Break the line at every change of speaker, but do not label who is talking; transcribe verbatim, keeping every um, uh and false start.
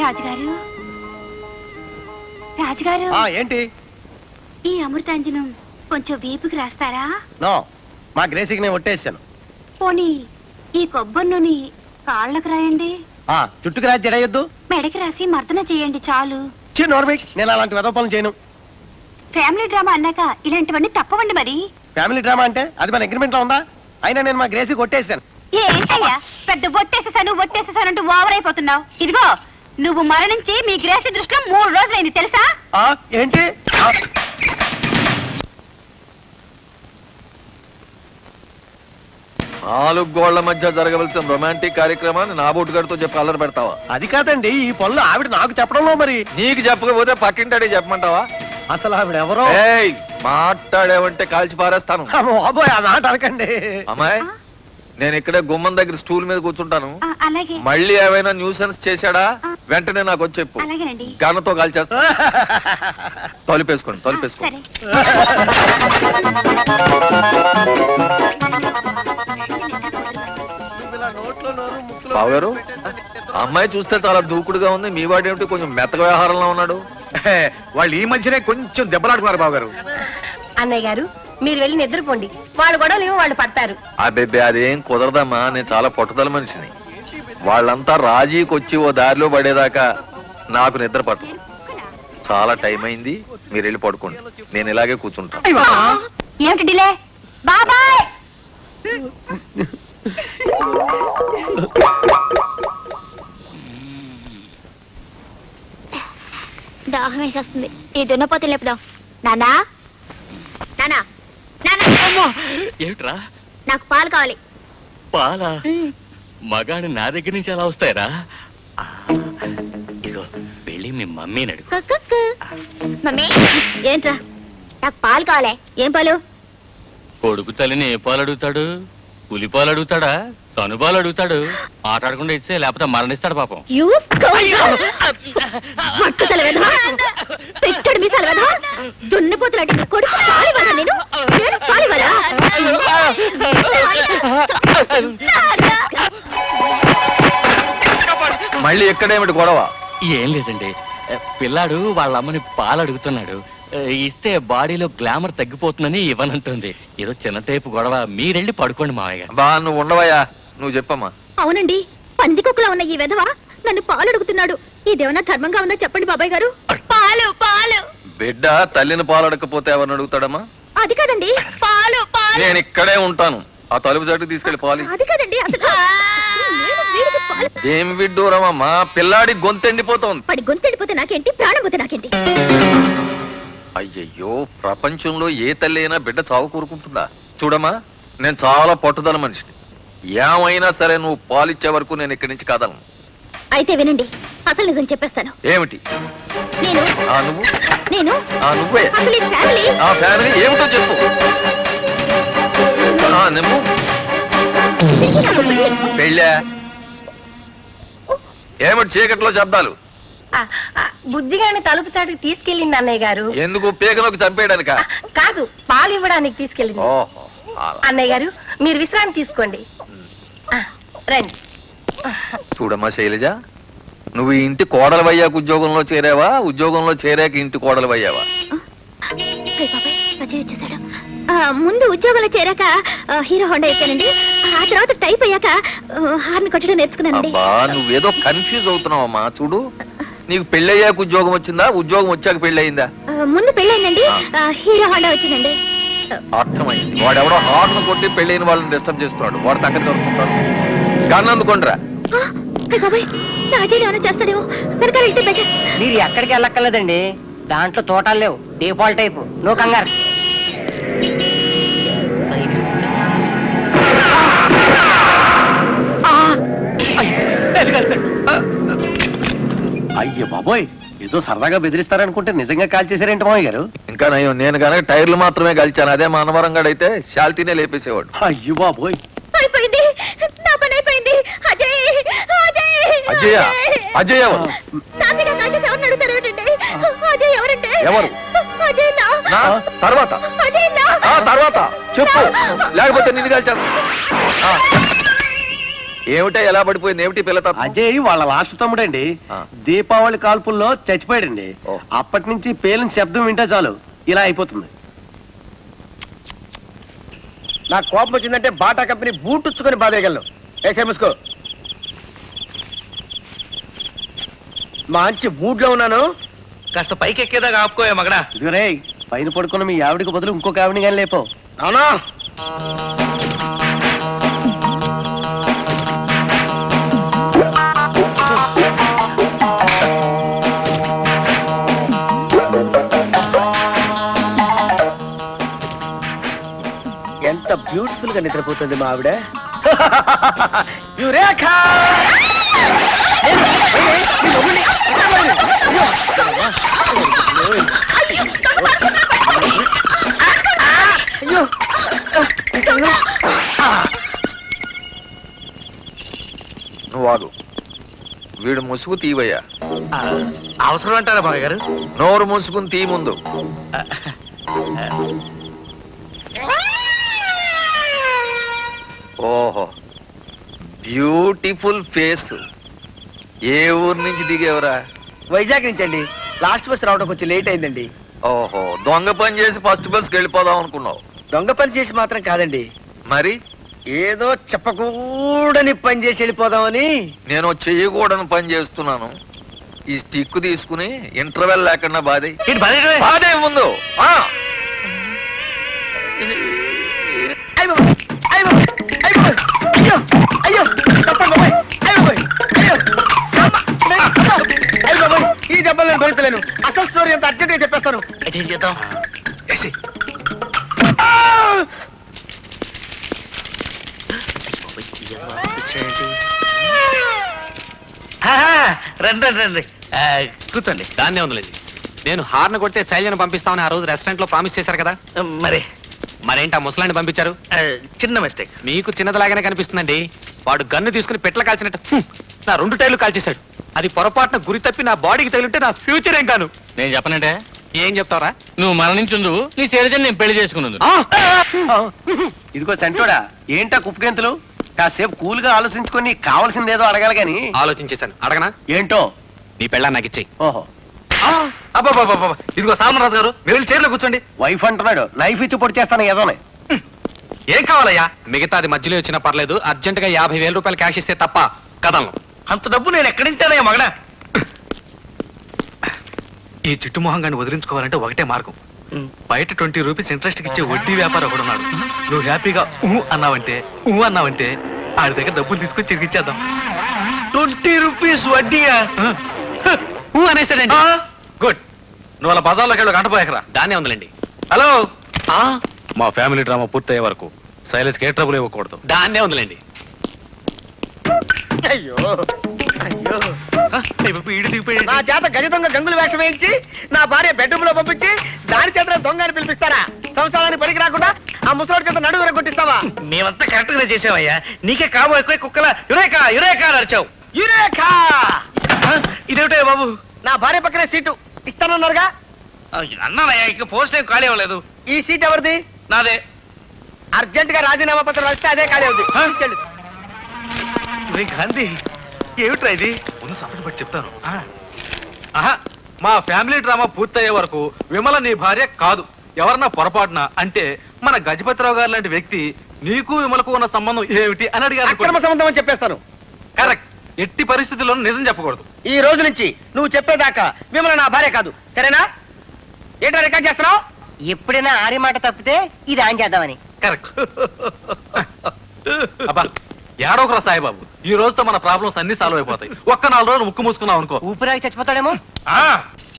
రాజుగారు రాజుగారు
ఏంటి?
ఈ అమృతాంజనం కొంచెం వీపుకి రాస్తారా?
నో, మా గ్రేసికి నేను ఒట్టేసాను.
పోనీ ఈ కొబ్బరి నూనె కాళ్ళకు రాయండి.
చుట్టుకు రాసి జడయొద్దు,
మెడకి రాసి మర్దన చేయండి చాలు.
నేను అలాంటి వెధవ పనులు చేయను.
ఫ్యామిలీ డ్రామా అన్నాక ఇలాంటివన్నీ తప్పవండి. మరి
ఫ్యామిలీ డ్రామా అంటే అది మన అగ్రిమెంట్ లో ఉందా? అయినా నేను మా గ్రేసి కొట్టేసాను.
ఏంటయ్యా పెద్ద ఒట్టేసేసాను ఒట్టేసేసానంటూ ఓవర్ అయిపోతున్నావు. ఇదిగో నువ్వు మరణించి మీ గ్రేసి దృష్టిలో మూడు రోజులైంది తెలుసా?
ఏంటి?
నాలుగు గోళ్ల మధ్య జరగవలసిన రొమాంటిక్ కార్యక్రమాన్ని నా బోటుగాడితో చెప్పి అల్లరి పెడతావా?
అది కాదండి, ఈ పనులు ఆవిడ నాకు చెప్పడంలో. మరి
నీకు చెప్పకపోతే పక్కింటాడే చెప్పమంటావా?
అసలు ఆవిడ ఎవరో?
మాట్లాడేవంటే కాల్చి పారేస్తాను.
అనకండి
అమ్మాయి, నేను ఇక్కడే గుమ్మం దగ్గర స్టూల్ మీద కూర్చుంటాను.
అలాగే.
మళ్ళీ ఏమైనా న్యూసెన్స్ చేశాడా వెంటనే నాకు వచ్చి చెప్పు. గన్నతో కాల్చేస్తా. తలుపేసుకోండి తలుపేసుకోండి. బావగారు, అమ్మాయి చూస్తే చాలా దూకుడుగా ఉంది. మీ వాడేమిటి కొంచెం మెత్తగా వ్యవహారంలో ఉన్నాడు?
వాళ్ళు ఈ మధ్యనే కొంచెం దెబ్బలాడుకున్నారు బావగారు.
అన్నయ్య గారు, మీరు వెళ్ళి నిద్రపోండి. వాళ్ళు గొడవలేమో వాళ్ళు పడతారు.
అబ్బెబ్బే, అదేం కుదరదమ్మా. నేను చాలా పట్టుదల మనిషిని. వాళ్ళంతా రాజీకి వచ్చి ఓ దారిలో పడేదాకా నాకు నిద్ర పట్టదు. చాలా టైం అయింది, మీరు వెళ్ళి పడుకోండి. నేను ఇలాగే కూర్చుంటాను.
ఏమిటి డిలే? బాబాయ్, దాహం వేసేస్తుంది. ఈ దున్నపోతే లేపుదాం. నానా నానా
ఏమిట్రా?
నాకు పాలు కావాలి.
పాలా? మగాడి నా దగ్గర నుంచి ఎలా వస్తాయరా? ఇగో వెళ్ళి మీ మమ్మీని అడుగు.
మమ్మీ, ఏంట్రా? నాకు పాలు కావాలి. ఏం పాలు?
కొడుకు తల్లిని ఏ పాలు అడుగుతాడు? పులి పాలు అడుగుతాడా? తను పాలు అడుగుతాడు. మాట్లాడకుండా ఇస్తే లేకపోతే మరణిస్తాడు పాపం.
పెట్టాడు మీ సెలవు దున్నపోతులు అడిగిన కొడుకు పాలివ్వాలా? నేను నేను పాలివ్వాలా?
మళ్ళీ ఎక్కడేమిటి గొడవ?
ఏం లేదండి, పిల్లాడు వాళ్ళ అమ్మని పాలు అడుగుతున్నాడు. ఇస్తే బాడీలో గ్లామర్ తగ్గిపోతుందని ఇవ్వనంటుంది. ఏదో చిన్న టైపు గొడవ. మీరెళ్ళి పడుకోండి మావయ్య.
బా, నువ్వు ఉండవయ్యా, నువ్వు చెప్పమ్మా.
అవునండి, పందికొక్కులా ఉన్న ఈ వెధవ నన్ను పాలు అడుగుతున్నాడు. ఇదేమన్నా ధర్మంగా ఉందా చెప్పండి బాబాయ్ గారు. పాలు పాలు.
బిడ్డ తల్లిని పాలు అడగకపోతే ఎవరిని అడుగుతాడమ్మా?
అది కాదండి, పాలు పాలు.
నేను ఇక్కడే ఉంటాను. ఆ తలుపు జట్టు తీసుకెళ్లి పాలు.
అది కాదండి,
ఏమి విడ్డూరమమ్మా, పిల్లాడి గొంతెండిపోతోంది.
పడి గొంతెండిపోతే నాకేంటి, ప్రాణం పోతే నాకేంటి?
అయ్యయ్యో, ప్రపంచంలో ఏ తల్లి అయినా బిడ్డ చావు కోరుకుంటుందా? చూడమ్మా, నేను చాలా పట్టుదల మనిషిని. ఏమైనా సరే నువ్వు పాలిచ్చే వరకు నేను ఇక్కడి నుంచి కాదలను.
అయితే వినండి, అసలు నిజం చెప్పేస్తాను.
ఏమిటి?
నేను
ఆ నువ్వు
నేను
ఆ నువ్వే
అసలు ఈ ఫ్యామిలీ
ఆ ఫ్యామిలీ ఏమిటో చెప్పు. ఆ నువ్వు పెళ్ళా? ఏమిటి చీకట్లో శబ్దాలు?
బుజ్జిగాని తలుపు చాటుకు తీసుకెళ్ళింది అన్నయ్య గారు.
ఎందుకు? పేగలోకి చంపేయడానిక?
కాదు, పాలు ఇవ్వడానికి తీసుకెళ్ళింది. అన్నయ్య గారు, మీరు విశ్రాంతి తీసుకోండి. రండి.
చూడమ్మా శైలజ, నువ్వు ఈ ఇంటి కోడలు అయ్యాక ఉద్యోగంలో చేరావా, ఉద్యోగంలో చేరాక ఇంటి కోడలు అయ్యావా?
ముందు ఉద్యోగంలో చేరాక హీరో హోండా ఎక్కానండి. ఆ తర్వాత టైప్ అయ్యాక హార్న్ కొట్టడం నేర్చుకున్నానండి.
అబ్బా, నువ్వేదో కన్ఫ్యూజ్ అవుతున్నావమ్మా. చూడు, నీకు పెళ్ళయ్యాక ఉద్యోగం వచ్చిందా, ఉద్యోగం వచ్చాక పెళ్ళయిందా?
ముందు పెళ్ళయిందండి, హీరో హోండా వచ్చిందండి.
అర్థమైంది. వాడెవడో హార్న్ కొట్టి పెళ్ళైన వాళ్ళని డిస్టర్బ్ చేస్తున్నాడు. వాడు సంగతి దొరుకుతున్నాడు. కానీ అందుకోండిరా.
చేస్తాడేమో వెనకాల వెళ్తే బెటర్.
మీరు ఎక్కడికి వెళ్ళక్కర్లేదండి, దాంట్లో తోటాలు లేవు. డిఫాల్ట్ టైపు, నో కంగారు.
అయ్యో బాబోయ్, ఏదో సరదాగా బెదిరిస్తారనుకుంటే నిజంగా కాల్ చేశారేంటి మామయ్య గారు?
ఇంకా నయం, నేను కనుక టైర్లు మాత్రమే కలిచాను. అదే మా అనవరంగాడైతే శాల్తీనే లేపేసేవాడు.
అయ్యో బాబోయ్,
అయిపోయింది, నా పని అయిపోయింది. అజయ్ అజయ్
అజయ్ అజయ్ ఎవరు?
నాన్నగా కాల్చేసి ఎవరిని అడుగుతారు ఏమిటండి? అజయ్ ఎవరంటే?
ఎవరు?
అజయ్ నా
తర్వాత
అజయ్ నా
తర్వాత చెప్పు, లేకపోతే నిన్ను కాల్చేస్తా. ఏమిటా ఎలా పడిపోయింది? ఏమిటి పిల్ల తప్ప?
అజయ్ వాళ్ళ లాస్ట్ తమ్ముడండి.
ఆ.
దీపావళి కాల్పుల్లో చచ్చిపోయాడండి.
ఓ.
అప్పటి నుంచి పేలిన శబ్దం వింటే చాలు ఇలా అయిపోతుంది.
నాకు కోపం వచ్చిందంటే బాటా కంపెనీ బూటుచ్చుకొని బాధేయగలను. ఏ ముసుకో, మంచి మూడ్ లో ఉన్నాను.
కాస్త పైకి ఎక్కేదాకా ఆపుకోయా మగడా.
ఇదిగో రే, పైన పడుకున్న మీ ఆవిడికి బదులు ఇంకొక ఆవిడని కానీ లేపో.
అవునా? ఎంత బ్యూటిఫుల్ గా నిద్రపోతుంది మా ఆవిడ. యురేఖా!
నువ్వు ఆగు. వీడు ముసుగు తీవయ్యా.
అవసరం అంటారా బాగా గారు?
నోరు ముసుగుని తీ ముందు. ఓహో, బ్యూటిఫుల్ ఫేస్. ఏ ఊరు నుంచి దిగేవరా?
వైజాగ్ నుంచి అండి. లాస్ట్ బస్ రావడం కొంచెం లేట్ అయిందండి.
ఓహో, దొంగ పని చేసి ఫస్ట్ బస్కి వెళ్ళిపోదాం అనుకున్నావు.
దొంగ పని చేసి మాత్రం కాదండి,
మరి
ఏదో చెప్పకూడని పని చేసి వెళ్ళిపోదామని.
నేను చెయ్యకూడని పని చేస్తున్నాను. ఈ స్టిక్ తీసుకుని ఇంటర్వెల్ లేకుండా బాధే బాధే ముందు. ఆ
అయ్యో అయ్యో అయ్యో అయ్యో అయ్యో తప్పండి బాబాయ్. అయ్యో బాబాయ్, అయ్యో అమ్మ, నేను అమ్మ. అయ్యో బాబాయ్, ఈ దెబ్బలు నేను భరించలేను. అసలు స్టోరీ అంత అర్జెంట్ గా చెప్పేస్తాను.
ఏం చేద్దాం? రండి రండి రండి, ఆ, కూర్చోండి.
దాన్నే ఉందిలేండి. నేను హార్న్ కొడితే శైలిని పంపిస్తామని ఆ రోజు రెస్టారెంట్ లో ప్రామిస్ చేశారు కదా.
మరి
మరేంటి ఆ ముసలాన్ని పంపించారు?
ఆ, చిన్న మిస్టేక్.
మీకు చిన్నదిలాగానే కనిపిస్తుందండి. వాడు గన్ను తీసుకుని పెట్ల కాల్చినట్టు హ్మ్, నా రెండు టైర్లు కాల్చేశాడు. అది పొరపాటున గురి తప్పి నా బాడీకి తగిలింటే నా ఫ్యూచర్ ఏం కాను. నేను చెప్పనంటే ఏం చెప్తావరా? నువ్వు మరణించుందు, నీ శైలజని నేను పెళ్లి చేసుకున్నాను.
ఇదిగో చంటోడా, ఏంటా కుప్పగెంతులు? కాసేపు కూల్ గా ఆలోచించుకొని కావాల్సిందేదో అడగాలి గాని.
ఆలోచించేశాను, అడగనా?
ఏంటో?
నీ పెళ్ళ నాకు ఇచ్చేయి.
ఓహో,
అబ్బాబాబా, ఇదిగో సామరాజు గారు, మీరు వెళ్ళి చైర్లో కూర్చోండి.
వైఫ్ అంటున్నాడు, నైఫ్ ఇచ్చి పొడి చేస్తాను ఏదోనే.
ఏం కావాలయ్యా? మిగతాది మధ్యలో వచ్చినా పర్లేదు, అర్జెంట్ గా యాభై వేల రూపాయలు క్యాష్ ఇస్తే తప్ప కదలను.
అంత డబ్బు నేను ఎక్కడింటానయ్యా మగడా? ఈ చిట్టు మొహంగాన్ని వదిలించుకోవాలంటే ఒకటే మార్గం. బయట ట్వంటీ రూపీస్ ఇంట్రెస్ట్ ఇచ్చే వడ్డీ వ్యాపారం ఒకడు ఉన్నాడు. నువ్వు హ్యాపీగా ఊ అన్నావంటే ఊ అన్నావంటే ఆడి దగ్గర డబ్బులు తీసుకొని తిరిగిచ్చేద్దాం. Twenty rupees వడ్డీయా?
ఊ అనేసాడండి.
గుడ్. నువ్వు అలా బజార్లోకి వెళ్ళి గంట పోయాకరా.
దాన్నే ఉందిలేండి.
హలో,
మా ఫ్యామిలీ డ్రామా పూర్తయ్యే వరకు శైలేష్ కే ట్రబుల్ ఇవ్వకూడదు. దాన్నే ఉందిలేండి.
అయ్యో అయ్యో,
ఈడు దిగిపోయాడు.
నా చేత గజ దొంగ గంగులు వేషం వేయించి నా భార్య బెడ్రూమ్ లో పంపించి దాని చేత దొంగ అని పిలిపిస్తారా? సంసారానికి పనికి రాకుండా ఆ ముసలోడి చేత నడువు కొట్టిస్తావా?
మేమంతా కరెక్ట్ గా చేసావయ్యా. నీకే కాబోయే ఎక్కువ కుక్కల యురేకా యురేకా అని అరిచావు.
యురేఖా!
ఇదేమిటో బాబు?
నా భార్య పక్కనే సీటు ఇస్తానన్నారుగా.
అన్నానయ్యా, ఇక పోస్ట్ ఏం ఖాళీ అవ్వలేదు.
ఈ సీట్ ఎవరిది?
నాదే.
అర్జెంట్ గా రాజీనామా పత్రం వస్తే అదే ఖాళీ అవుతుంది. తీసుకెళ్ళి.
గాంధీ, ఏమిట్రా ఇది? ముందు సపరేట్ పట్టి చెప్తాను. ఆహా, మా ఫ్యామిలీ డ్రామా పూర్తయ్యే వరకు విమల నీ భార్య కాదు. ఎవరన్నా పొరపాటున అంటే మన గజపతిరావు గారు లాంటి వ్యక్తి నీకు విమలకు ఉన్న సంబంధం ఏమిటి అని అడిగారు.
అక్రమ సంబంధం అని చెప్పేస్తాను.
కరెక్ట్. ఎట్టి పరిస్థితుల్లోనూ నిజం చెప్పకూడదు.
ఈ రోజు నుంచి నువ్వు చెప్పేదాకా విమల నా భార్య కాదు, సరేనా? ఏంటో రికార్డ్ చేస్తున్నావు?
ఎప్పుడైనా ఆరి మాట తప్పితే ఇది ఆన్ చేద్దామని. కరెక్ట్. అబ్బా, ఏడోకరా సాయిబాబు, ఈ రోజుతో మన ప్రాబ్లమ్స్ అన్ని సాల్వ్ అయిపోతాయి. ఒక్క నాలుగు రోజులు ముక్కు మూసుకున్నావు అనుకో, ఊపిరాకి చచ్చిపోతాడేమో. ఆ